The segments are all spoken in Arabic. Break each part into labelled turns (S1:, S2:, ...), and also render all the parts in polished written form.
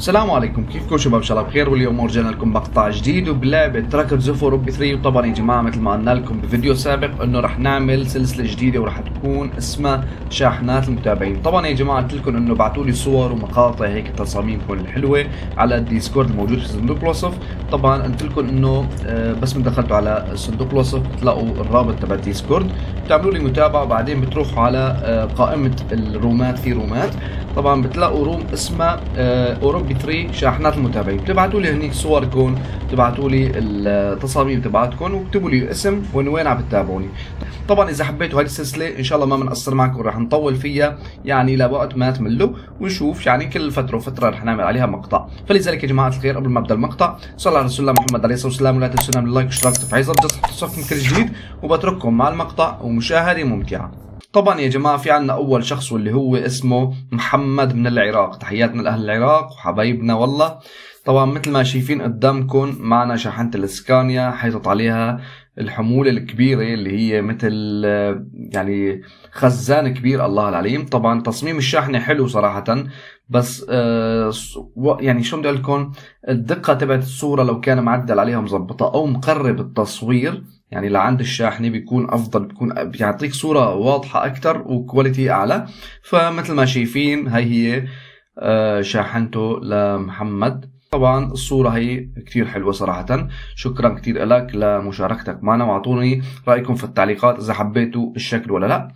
S1: السلام عليكم، كيفكم شباب؟ ان شاء الله بخير. واليوم رجعنا لكم مقطع جديد وبلعبه تراكر زوفو روبي 3. وطبعا يا جماعه مثل ما قلنا لكم بفيديو سابق انه رح نعمل سلسله جديده وراح تكون اسمها شاحنات المتابعين. طبعا يا جماعه قلت لكم انه ابعثوا لي صور ومقاطع هيك تصاميمكم الحلوه على الديسكورد الموجود في صندوق الوصف. طبعا قلت لكم انه بس من دخلتوا على صندوق الوصف بتلاقوا الرابط تبع الديسكورد، بتعملوا لي متابعه وبعدين بتروحوا على قائمه الرومات. في رومات طبعا بتلاقوا روم اسمها اوروبي 3 شاحنات المتابعين، بتبعتوا لي هنيك صوركم، بتبعتوا لي التصاميم تبعتكم واكتبوا لي اسم وين عم بتتابعوني. طبعا اذا حبيتوا هذه السلسله ان شاء الله ما بنقصر معكم، راح نطول فيها يعني لوقت ما تملوا، ونشوف يعني كل فتره وفتره رح نعمل عليها مقطع. فلذلك يا جماعه الخير قبل ما ابدا المقطع صلوا على رسول الله محمد عليه الصلاه والسلام، ولا تنسوا من اللايك والاشتراك وتفعيل زر الجرس لتصلكم كل جديد، وبترككم مع المقطع ومشاهده ممتعه. طبعا يا جماعه في عنا اول شخص واللي هو اسمه محمد من العراق. تحياتنا لاهل العراق وحبايبنا والله. طبعا مثل ما شايفين قدامكم معنا شاحنة الاسكانيا حيطت عليها الحمولة الكبيرة اللي هي مثل يعني خزان كبير الله العليم. طبعا تصميم الشاحنة حلو صراحة، بس يعني شو بدي اقول لكم، الدقة تبعت الصورة لو كان معدل عليها مظبطة او مقرب التصوير يعني لعند الشاحنة بيكون افضل، بيكون بيعطيك صورة واضحة اكثر وكواليتي اعلى. فمثل ما شايفين هي شاحنته لمحمد. طبعا الصورة هي كتير حلوة صراحة. شكرا كتير لك لمشاركتك معنا، واعطوني رأيكم في التعليقات إذا حبيتوا الشكل ولا لا.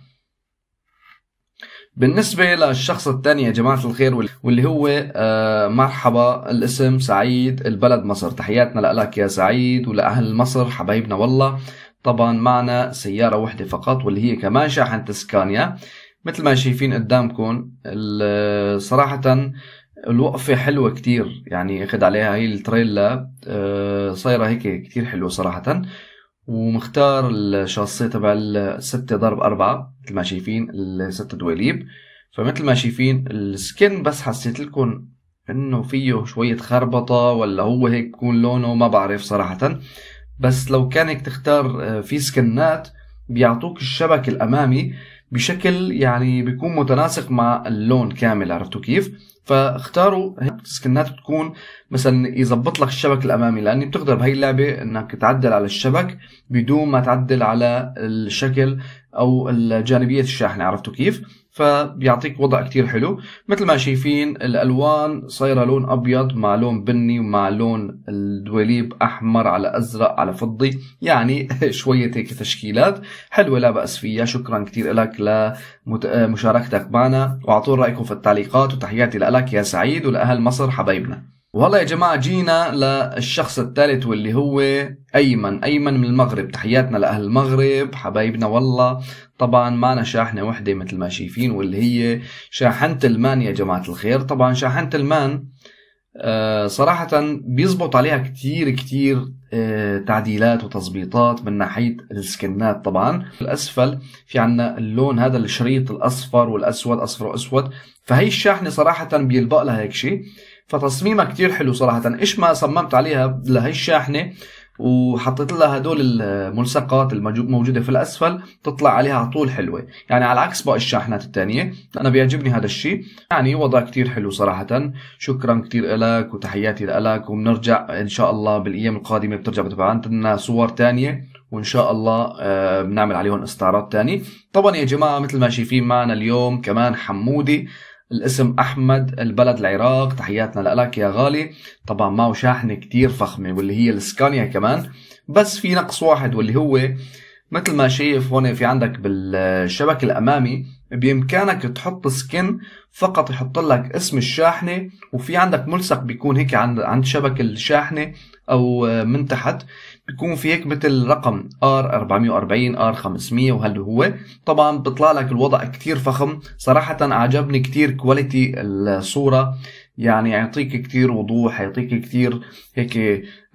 S1: بالنسبة للشخص الثاني يا جماعة الخير واللي هو مرحبا، الاسم سعيد، البلد مصر. تحياتنا لك يا سعيد ولأهل مصر حبايبنا والله. طبعا معنا سيارة واحدة فقط واللي هي كمان شاحنة اسكانيا مثل ما شايفين قدامكم. صراحة الوقفة حلوة كتير، يعني اخد عليها هي التريلا صايرة هيك كتير حلوة صراحة. ومختار الشاصية تبع 6x4 مثل ما شايفين، 6 دواليب. فمثل ما شايفين السكن بس حسيت لكم انه فيه شوية خربطة، ولا هو هيك بكون لونه ما بعرف صراحة. بس لو كانك تختار في سكنات بيعطوك الشبك الامامي بشكل يعني بيكون متناسق مع اللون كامل، عرفتوا كيف؟ فاختاروا سكنات تكون مثلا يزبط لك الشبك الامامي، لاني بتقدر بهي اللعبه انك تعدل على الشبك بدون ما تعدل على الشكل او الجانبيه الشاحنه، عرفتوا كيف؟ فبيعطيك وضع كتير حلو. مثل ما شايفين الالوان صايره لون ابيض مع لون بني ومع لون الدواليب احمر على ازرق على فضي، يعني شويه هيك تشكيلات حلوه لا باس فيها. شكرا كتير لك لمشاركتك معنا، واعطونا رايكم في التعليقات، وتحياتي لك يا سعيد ولاهل مصر حبايبنا. والله يا جماعة جينا للشخص الثالث واللي هو أيمن من المغرب. تحياتنا لأهل المغرب حبايبنا والله. طبعا معنا شاحنة وحدة مثل ما شايفين واللي هي شاحنة المان يا جماعة الخير. طبعا شاحنة المان صراحة بيزبط عليها كتير تعديلات وتظبيطات من ناحية السكنات. طبعا الأسفل في عنا اللون هذا الشريط الأصفر والأسود، أصفر وأسود، فهي الشاحنة صراحة بيلبق لها هيك شيء. فتصميمها كتير حلو صراحة. إيش ما صممت عليها لهي الشاحنة وحطيت لها هدول الملصقات الموجودة في الأسفل تطلع عليها على طول حلوة، يعني على عكس باقي الشاحنات الثانية. أنا بيعجبني هذا الشيء، يعني وضع كتير حلو صراحة. شكرا كتير لك وتحياتي لك، وبنرجع إن شاء الله بالأيام القادمة بترجع بتبعت لنا صور تانية، وإن شاء الله بنعمل عليهم استعراض تاني. طبعا يا جماعة مثل ما شايفين معنا اليوم كمان حمودي، الاسم أحمد، البلد العراق. تحياتنا لك يا غالي. طبعا معه شاحنة كتير فخمة واللي هي الاسكانيا كمان، بس في نقص واحد واللي هو مثل ما شايف هون في عندك بالشبك الأمامي بإمكانك تحط سكن فقط يحط لك اسم الشاحنة، وفي عندك ملصق بيكون هيك عند شبك الشاحنة أو من تحت بيكون في هيك مثل رقم R440 R500، وهل هو طبعا بيطلع لك الوضع كتير فخم صراحة. عجبني كتير كواليتي الصورة، يعني يعطيك كتير وضوح، يعطيك كتير هيك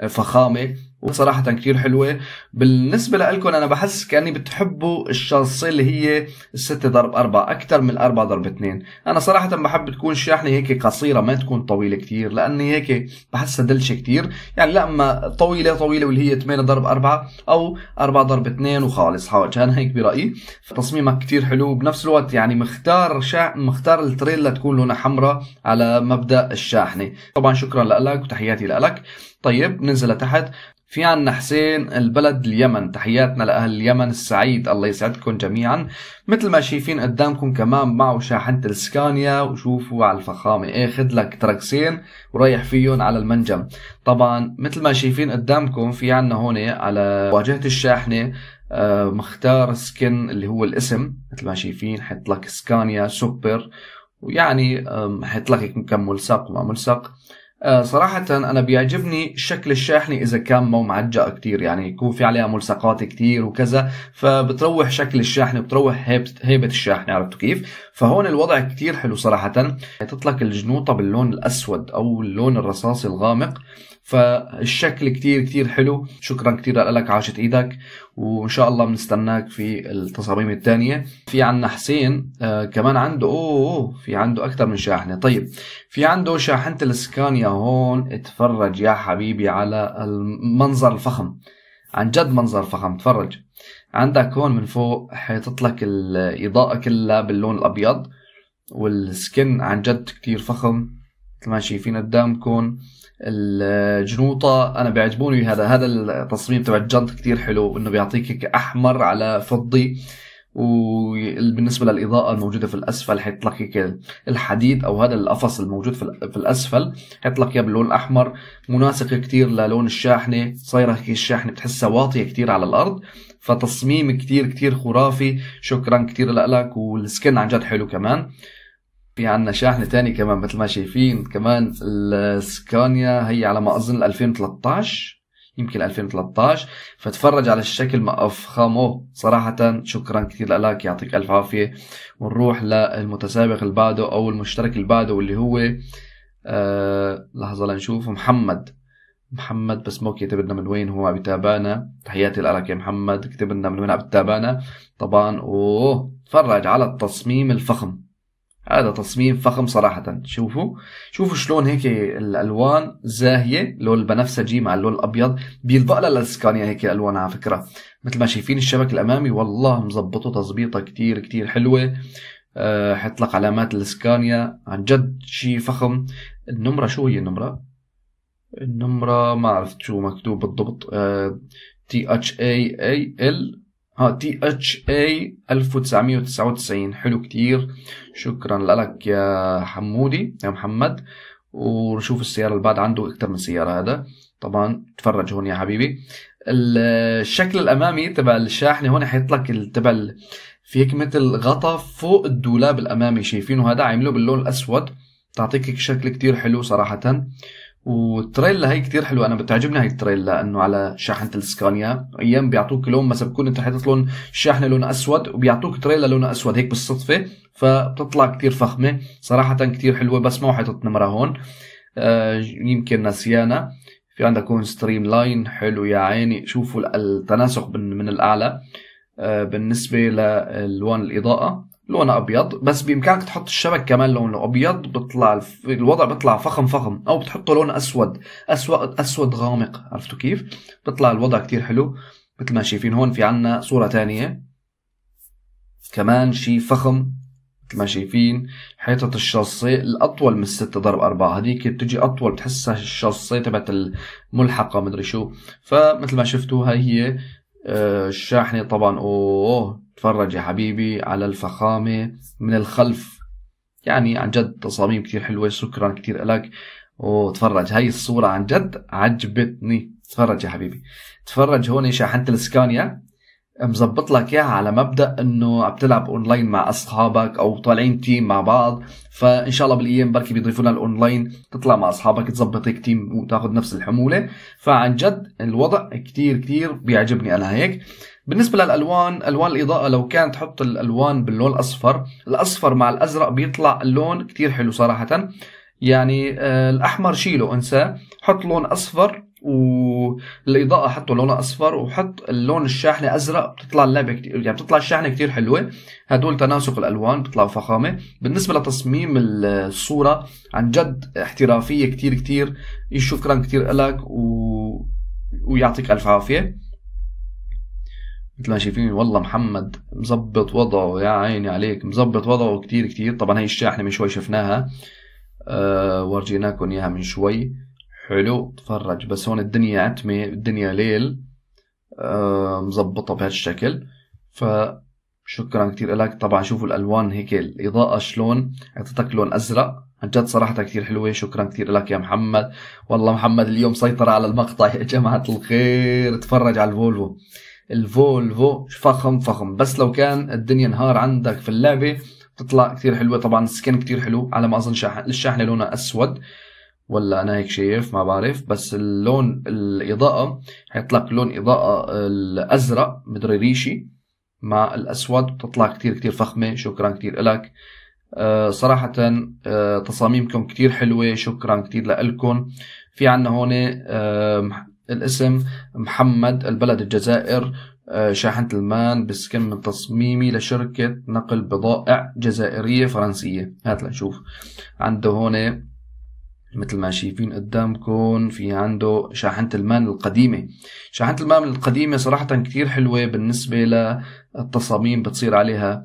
S1: فخامة وصراحة كتير حلوة. بالنسبة لكم أنا بحس كأني بتحبوا الشاصة اللي هي 6x4 أكتر من 4x2. أنا صراحة بحب تكون الشاحنة هيك قصيرة ما تكون طويلة كتير، لأني هيك بحسها دلشة كتير. يعني لا أما طويلة واللي هي 8x4 أو 4x2 وخالص حاج. أنا هيك برأيي. تصميمك كتير حلو بنفس الوقت، يعني مختار التريلا تكون لونها حمراء على مبدأ الشاحنة. طبعا شكرا لك وتحياتي لك. طيب ننزل لتحت. في عنا حسين البلد اليمن، تحياتنا لأهل اليمن السعيد، الله يسعدكم جميعا. مثل ما شايفين قدامكم كمان معه شاحنة السكانيا، وشوفوا على الفخامة اخذ لك تركسين ورايح فيهم على المنجم. طبعا مثل ما شايفين قدامكم في عنا هون على واجهة الشاحنة مختار سكن اللي هو الاسم. مثل ما شايفين حط لك سكانيا سوبر، ويعني حط لك كم ملصق وما ملصق. صراحة أنا بيعجبني شكل الشاحنة إذا كان مو معجق كتير، يعني يكون في عليها ملصقات كتير وكذا، فبتروح شكل الشاحنة وبتروح هيبة الشاحنة. عرفتوا كيف؟ فهون الوضع كتير حلو صراحة. تطلق الجنوطة باللون الأسود أو اللون الرصاصي الغامق، فالشكل كتير كتير حلو. شكرا كتير لك، عاشت إيدك، وإن شاء الله بنستناك في التصاميم الثانية. في عنا حسين كمان عنده في عنده أكثر من شاحنة. طيب في عنده شاحنة السكانيا هون. اتفرج يا حبيبي على المنظر الفخم، عن جد منظر فخم. تفرج عندك هون من فوق حيطلق لك الإضاءة كلها باللون الأبيض، والسكن عن جد كتير فخم. مثل ما شايفين قدامكم الجنوطة أنا بيعجبوني هذا التصميم تبع الجنط كتير حلو، إنه بيعطيك أحمر على فضي. وبالنسبة للإضاءة الموجودة في الأسفل حيطلق الحديد أو هذا القفص الموجود في الأسفل حيطلق إياه باللون الأحمر، مناسق كتير للون الشاحنة. صايرة هيك الشاحنة بتحسها واطية كتير على الأرض، فتصميم كتير كتير خرافي. شكرا كتير لك، والسكن عن جد حلو كمان. في عنا شاحنة تاني كمان مثل ما شايفين، كمان السكانيا هي على ما أظن 2013 يمكن 2013. فتفرج على الشكل ما أفخمه صراحة. شكرا كثير لك، يعطيك ألف عافية. ونروح للمتسابق اللي بعده أو المشترك اللي بعده واللي هو لحظة لنشوف. محمد بس مو كتب لنا من وين هو بيتابعنا. تحياتي لك يا محمد، كتب لنا من وين بتتابعنا. طبعا تفرج على التصميم الفخم، هذا تصميم فخم صراحة. شوفوا شلون هيك الألوان زاهية، لون البنفسجي مع اللون الأبيض بيلبق لها للسكانيا هيك ألوان. على فكرة مثل ما شايفين الشبك الأمامي والله مزبطه تزبيطة كتير كتير حلوة. حط لك علامات السكانيا، عن جد شيء فخم. النمرة شو هي النمرة ما عرفت شو مكتوب بالضبط. THAAL THA 1999. حلو كتير. شكرا لك يا حمودي يا محمد. ونشوف السيارة اللي بعد، عنده اكتر من سيارة هذا. طبعا تفرج هون يا حبيبي الشكل الامامي تبع الشاحنة. هون حيطلق تبع في هيك مثل غطا فوق الدولاب الامامي، شايفينه هذا عامله باللون الاسود، تعطيك شكل كتير حلو صراحة. والتريلا هي كتير حلوة، أنا بتعجبني هاي التريلا إنه على شاحنة السكانيا. أيام بيعطوك لون مثلا بكون أنت حاطط لون الشاحنة لون أسود وبيعطوك تريلا لون أسود هيك بالصدفة، فبتطلع كتير فخمة صراحة كتير حلوة. بس ما حاطط نمرة هون يمكن نسيانة. في عندك هون ستريم لاين حلو يا عيني. شوفوا التناسق من الأعلى. بالنسبة للوان الإضاءة لونه أبيض، بس بإمكانك تحط الشبك كمان لونه أبيض، بيطلع الوضع بيطلع فخم. أو بتحطه لون أسود غامق. عرفتوا كيف؟ بيطلع الوضع كتير حلو. مثل ما شايفين هون في عنا صورة تانية كمان شي فخم. مثل ما شايفين حيطة الشاصي الأطول من 6x4، هذيك بتجي أطول، بتحسها الشاصي تبعت الملحقة مدري شو. فمثل ما شفتوا هي الشاحنة. طبعا تفرج يا حبيبي على الفخامة من الخلف، يعني عن جد تصاميم كتير حلوة. شكرا كتير لك. تفرج هاي الصورة عن جد عجبتني. تفرج يا حبيبي، تفرج هون شاحنة السكانيا مزبط لك اياها على مبدأ انه عم تلعب اونلاين مع اصحابك او طالعين تيم مع بعض. فان شاء الله بالايام بركي بيضيفوا لنا الاونلاين، تطلع مع اصحابك تزبط هيك تيم وتاخذ نفس الحمولة. فعن جد الوضع كتير كتير بيعجبني انا هيك. بالنسبة للألوان، ألوان الإضاءة لو كانت تحط الألوان باللون الأصفر مع الأزرق بيطلع اللون كتير حلو صراحة. يعني الأحمر شيله انسى، حط لون أصفر والاضاءه حطوا لونها اصفر وحط اللون الشاحنه ازرق، بتطلع اللعبه كتير، يعني بتطلع الشاحنه كتير حلوه. هدول تناسق الالوان بتطلع فخامه. بالنسبه لتصميم الصوره عن جد احترافيه كتير كتير. شكرا كتير لك ويعطيك الف عافيه. مثل ما شايفين والله محمد مزبط وضعه، يا عيني عليك، مزبط وضعه كتير كتير. طبعا هي الشاحنه من شوي شفناها، ورجيناكم اياها من شوي. حلو، تفرج بس هون الدنيا عتمة، الدنيا ليل، مزبطة بهالشكل. فشكرا كتير لك. طبعا شوفوا الألوان هيك، الإضاءة شلون عطتك لون أزرق، عن جد صراحة كتير حلوة. شكرا كتير لك يا محمد. والله محمد اليوم سيطر على المقطع يا جماعة الخير. تفرج على الفولفو، الفولفو فخم فخم. بس لو كان الدنيا نهار عندك في اللعبة تطلع كتير حلوة. طبعا السكن كتير حلو، على ما أظن الشاحنة لونها أسود، ولا أنا هيك شايف ما بعرف. بس اللون الإضاءة حيطلق لون إضاءة الأزرق مدري ريشي مع الأسود، بتطلع كتير كتير فخمة. شكرا كتير لك. صراحة تصاميمكم كتير حلوة، شكرا كتير لكم. في عنا هون الاسم محمد، البلد الجزائر، شاحنة المان بسكن من تصميمي لشركة نقل بضائع جزائرية فرنسية. هات لنشوف. عنده هون مثل ما شايفين قدامكم في عنده شاحنة المان القديمة. شاحنة المان القديمة صراحة كتير حلوة بالنسبة للتصاميم بتصير عليها.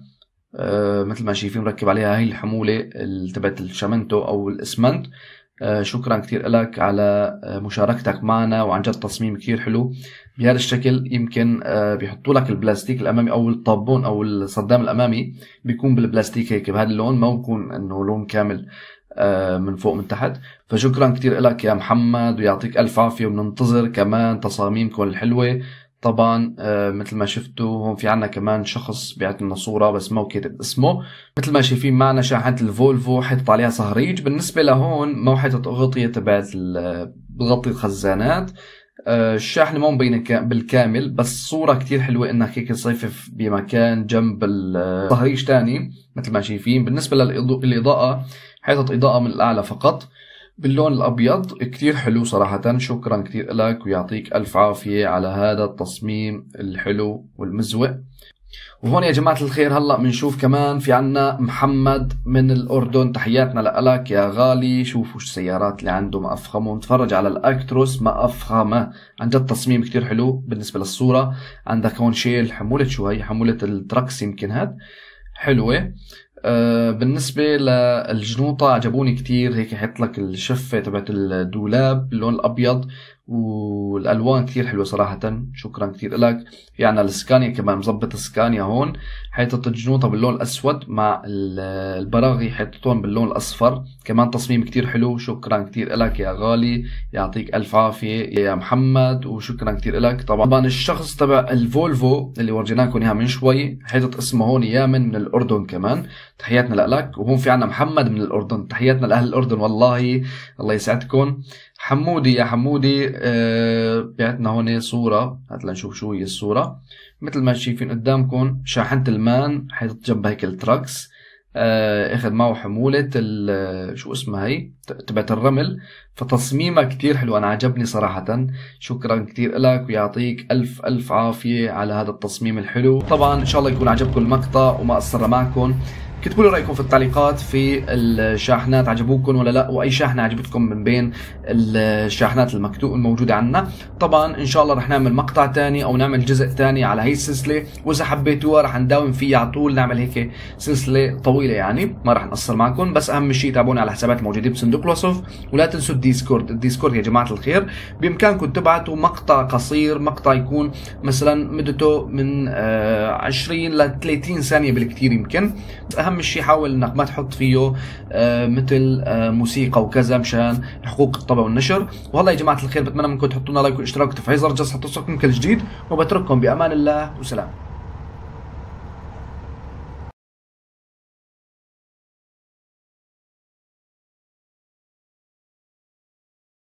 S1: مثل ما شايفين ركب عليها هاي الحمولة تبعت الشمنتو أو الإسمنت. شكرا كتير لك على مشاركتك معنا، وعن جد تصميم كتير حلو بهذا الشكل. يمكن بيحطوا لك البلاستيك الأمامي أو الطابون أو الصدام الأمامي بيكون بالبلاستيك هيك بهذا اللون، ما بيكون إنه لون كامل من فوق من تحت. فشكرا كتير لك يا محمد ويعطيك ألف عافية، وبننتظر كمان تصاميمكم الحلوة. طبعا مثل ما شفتوا هون في عنا كمان شخص بيعطينا صورة بس ما كاتب اسمه. مثل ما شايفين معنا شاحنة الفولفو حيطت عليها صهريج. بالنسبة لهون ما حيطت أغطية تبعت بغطي الخزانات. الشاحنة ما مبينة بالكامل، بس صورة كتير حلوة انك هيك تصيفف بمكان جنب الصهريج تاني. مثل ما شايفين بالنسبة للإضاءة حيطت إضاءة من الأعلى فقط باللون الأبيض. كتير حلو صراحة. شكرا كتير لك ويعطيك ألف عافية على هذا التصميم الحلو والمزوق. وهون يا جماعة الخير هلأ بنشوف كمان في عنا محمد من الأردن. تحياتنا لك يا غالي. شوفوا السيارات اللي عنده ما أفخمه. نتفرج على الأكتروس ما أفخمه، عن جد تصميم كتير حلو بالنسبة للصورة. عندك هون شيل حمولة، شو هي حمولة التراكس يمكن هاد حلوة. بالنسبة للجنوطة عجبوني كتير، هيك حط لك الشفة تبعت الدولاب باللون الأبيض، والألوان كتير حلوة صراحة. شكرا كتير لك. يعني السكانيا كمان مزبط السكانيا هون، حيطت الجنوطة باللون الأسود مع البراغي حيطتون باللون الأصفر. كمان تصميم كتير حلو. شكرا كتير لك يا غالي، يعطيك ألف عافية يا محمد، وشكرا كتير لك. طبعا الشخص تبع الفولفو اللي ورجيناكم إياها من شوي حيطت اسمه هون يامن من الأردن كمان. تحياتنا لك. وهون في عنا محمد من الأردن. تحياتنا لأهل الأردن والله، الله يسعدكم. حمودي يا حمودي بعتنا هون صورة. هات لنشوف شو هي الصورة. مثل ما شايفين قدامكم شاحنة المان حيطت جنبها هيك التراكس. اخذ معه حمولة شو اسمها هي تبعت الرمل. فتصميمها كتير حلو، انا عجبني صراحة. شكرا كتير لك ويعطيك ألف عافية على هذا التصميم الحلو. طبعا ان شاء الله يكون عجبكم المقطع وما قصر معكم. كتبوا لي رايكم في التعليقات في الشاحنات، عجبوكم ولا لا، واي شاحنه عجبتكم من بين الشاحنات الموجوده عندنا. طبعا ان شاء الله رح نعمل مقطع تاني او نعمل جزء تاني على هي السلسله، واذا حبيتوها رح نداوم فيها على طول، نعمل هيك سلسله طويله يعني ما رح نقصر معكم. بس اهم شيء تابعونا على الحسابات الموجودين بصندوق الوصف، ولا تنسوا الديسكورد يا جماعه الخير. بامكانكم تبعتوا مقطع قصير، مقطع يكون مثلا مدته من 20 ل 30 ثانيه بالكثير يمكن. اهم شيء حاول انك ما تحط فيه مثل موسيقى وكذا مشان حقوق الطبع والنشر. والله يا جماعه الخير بتمنى منكم تحطوا لنا لايك واشتراك وتفعيل زر الجرس حتى توصلكم كل جديد، وبترككم بامان الله وسلام.